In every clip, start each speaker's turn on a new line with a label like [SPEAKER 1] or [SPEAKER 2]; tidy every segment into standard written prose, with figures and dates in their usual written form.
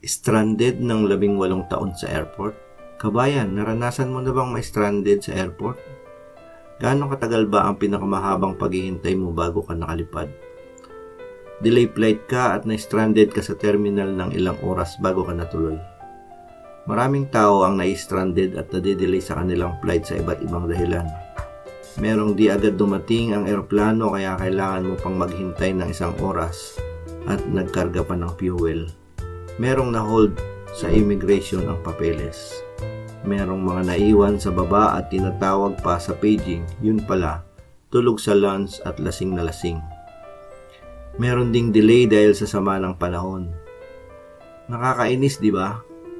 [SPEAKER 1] Stranded ng 18 taon sa airport? Kabayan, naranasan mo na bang ma-stranded sa airport? Gaano katagal ba ang pinakamahabang paghihintay mo bago ka nakalipad? Delay flight ka at na-stranded ka sa terminal ng ilang oras bago ka natuloy. Maraming tao ang na-stranded at nadidelay sa kanilang flight sa iba't ibang dahilan. Merong di agad dumating ang eroplano kaya kailangan mo pang maghintay ng 1 oras at nagkarga pa ng fuel. Merong na-hold sa immigration ang papeles. Merong mga naiwan sa baba at tinatawag pa sa paging, yun pala, tulog sa lunch at lasing na lasing. Meron ding delay dahil sa sama ng panahon. Nakakainis, di ba?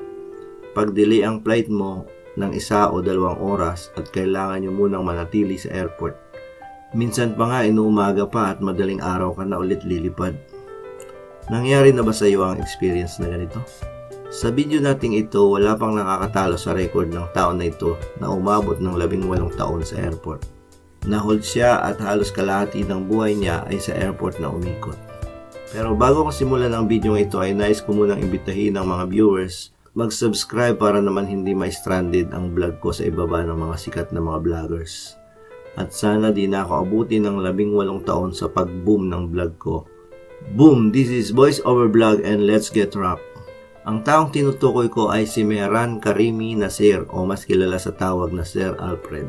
[SPEAKER 1] Pag delay ang flight mo ng 1 o 2 oras at kailangan nyo munang manatili sa airport. Minsan pa nga inuumaga pa at madaling araw ka na ulit lilipad. Nangyari na ba sa iyo ang experience na ganito? Sa video nating ito, wala pang nakakatalo sa record ng taon na ito na umabot ng 18 taon sa airport. Nahold siya at halos kalahati ng buhay niya ay sa airport na umikot. Pero bago ko simulan ang video ito ay nais ko munang imbitahin ng mga viewers mag-subscribe para naman hindi ma-stranded ang vlog ko sa ibaba ng mga sikat na mga vloggers. At sana di na ako abutin ng 18 taon sa pag-boom ng vlog ko. Boom! This is Voice Over Vlog and let's get rock! Ang taong tinutukoy ko ay si Mehran Karimi Nasir o mas kilala sa tawag na Sir Alfred.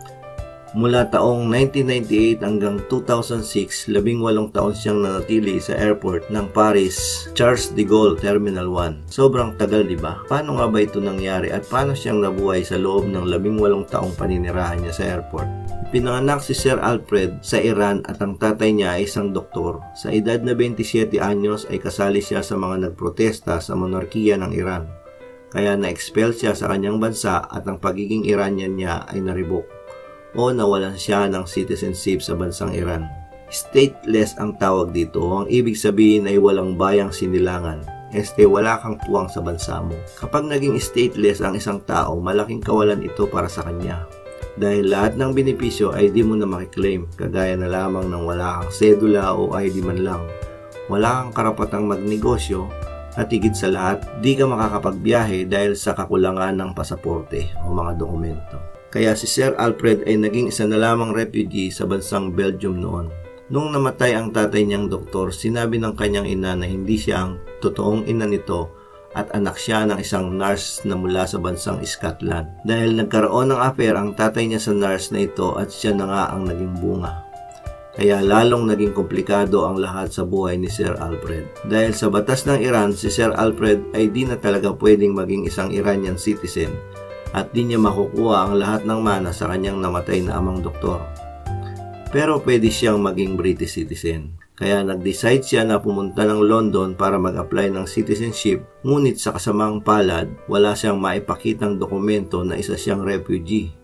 [SPEAKER 1] Mula taong 1998 hanggang 2006, 18 taon siyang nanatili sa airport ng Paris Charles de Gaulle Terminal 1. Sobrang tagal, di ba? Paano nga ba ito nangyari at paano siyang nabuhay sa loob ng 18 taong paninirahan niya sa airport? Pinanganak si Sir Alfred sa Iran at ang tatay niya ay isang doktor. Sa edad na 27 anyos ay kasali siya sa mga nagprotesta sa monarkiya ng Iran. Kaya na-expel siya sa kanyang bansa at ang pagiging Iranian niya ay naribok o nawalan siya ng citizenship sa bansang Iran. Stateless ang tawag dito. Ang ibig sabihin ay walang bayang sinilangan. Wala kang puwang sa bansa mo. Kapag naging stateless ang isang tao, malaking kawalan ito para sa kanya. Dahil lahat ng benepisyo ay di mo na makiklaim, kagaya na lamang ng wala kang sedula o ID man lang. Wala kang karapatang magnegosyo at higit sa lahat, di ka makakapagbiyahe dahil sa kakulangan ng pasaporte o mga dokumento. Kaya si Sir Alfred ay naging isa na lamang refugee sa bansang Belgium noon. Nung namatay ang tatay niyang doktor, sinabi ng kanyang ina na hindi siya ang totoong ina nito at anak siya ng isang nurse na mula sa bansang Scotland. Dahil nagkaroon ng affair ang tatay niya sa nurse na ito at siya na nga ang naging bunga. Kaya lalong naging komplikado ang lahat sa buhay ni Sir Alfred. Dahil sa batas ng Iran, si Sir Alfred ay di na talaga pwedeng maging isang Iranian citizen at di niya makukuha ang lahat ng mana sa kanyang namatay na amang doktor. Pero pwede siyang maging British citizen. Kaya nag-decide siya na pumunta ng London para mag-apply ng citizenship, ngunit sa kasamang palad, wala siyang maipakitang dokumento na isa siyang refugee.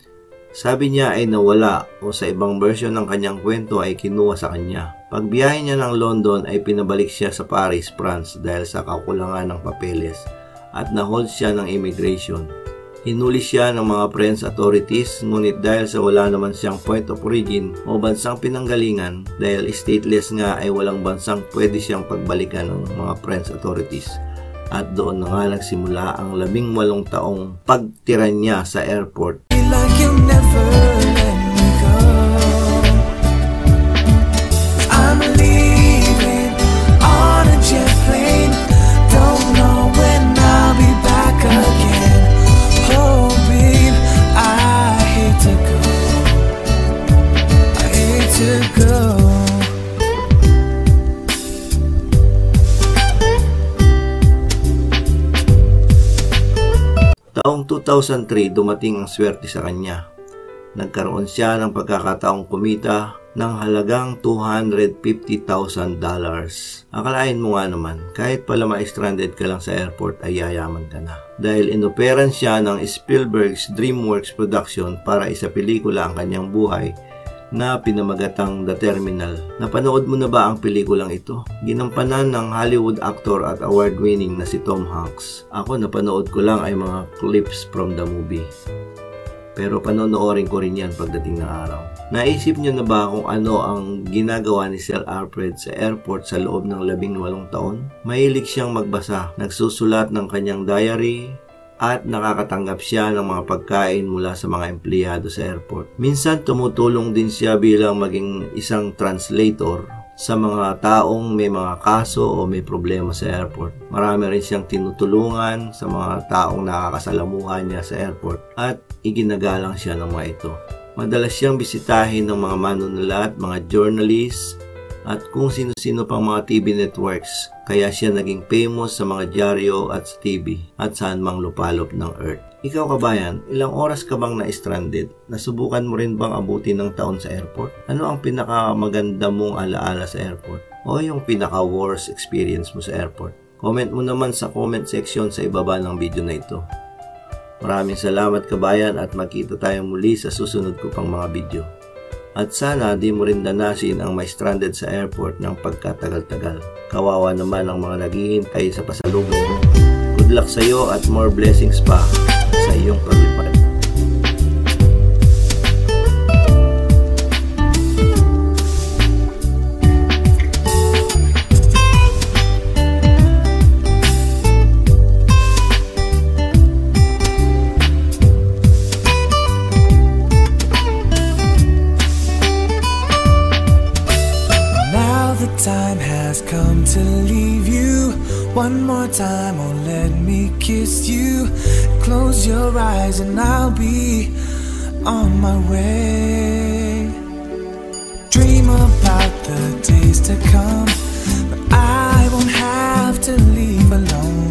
[SPEAKER 1] Sabi niya ay nawala o sa ibang version ng kanyang kwento ay kinuha sa kanya. Pagbiyahe niya ng London ay pinabalik siya sa Paris, France dahil sa kakulangan ng papeles at na-hold siya ng immigration. Hinuli siya ng mga French authorities, ngunit dahil sa wala naman siyang point of origin o bansang pinanggalingan, dahil stateless nga ay walang bansang pwede siyang pagbalikan ng mga French authorities. At doon na nga nagsimula ang 18 taong pagtira niya sa airport. Taong 2003, dumating ang swerte sa kanya. Nagkaroon siya ng pagkakataong kumita ng halagang $250,000. Akalain mo nga naman, kahit pala ma-stranded ka lang sa airport ay yayaman ka na. Dahil inoperan siya ng Spielberg's DreamWorks production para isa pelikula ang kanyang buhay na pinamagatang The Terminal. Napanood mo na ba ang pelikulang ito? Ginampanan ng Hollywood actor at award-winning na si Tom Hanks. Ako napanood ko lang ay mga clips from the movie. pero panonoorin ko rin yan pagdating ng araw. Naisip nyo na ba kung ano ang ginagawa ni Sir Alfred sa airport sa loob ng 18 taon? Mahilig siyang magbasa, nagsusulat ng kanyang diary, at nakakatanggap siya ng mga pagkain mula sa mga empleyado sa airport. Minsan tumutulong din siya bilang maging isang translator sa mga taong may mga kaso o may problema sa airport. Marami rin siyang tinutulungan sa mga taong nakakasalamuhan niya sa airport at iginagalang siya ng mga ito. Madalas siyang bisitahin ng mga manunulat, mga journalists, at kung sino-sino pang mga TV networks. Kaya siya naging famous sa mga dyaryo at sa TV at saan mang lupalop ng Earth. Ikaw kabayan, ilang oras ka bang na-stranded? Nasubukan mo rin bang abutin ng taon sa airport? Ano ang pinakamaganda mong alaala sa airport? O yung pinaka-worst experience mo sa airport? Comment mo naman sa comment section sa ibaba ng video na ito. Maraming salamat kabayan at magkita tayo muli sa susunod ko pang mga video. At sana di mo rin danasin ang may stranded sa airport ng pagkatagal-tagal. Kawawa naman ang mga naghihintay sa pasalubong mo. Good luck sa iyo at more blessings pa sa iyong paglipad.
[SPEAKER 2] Time has come to leave you. One more time, oh let me kiss you. Close your eyes and I'll be on my way. Dream about the days to come, but I won't have to leave alone.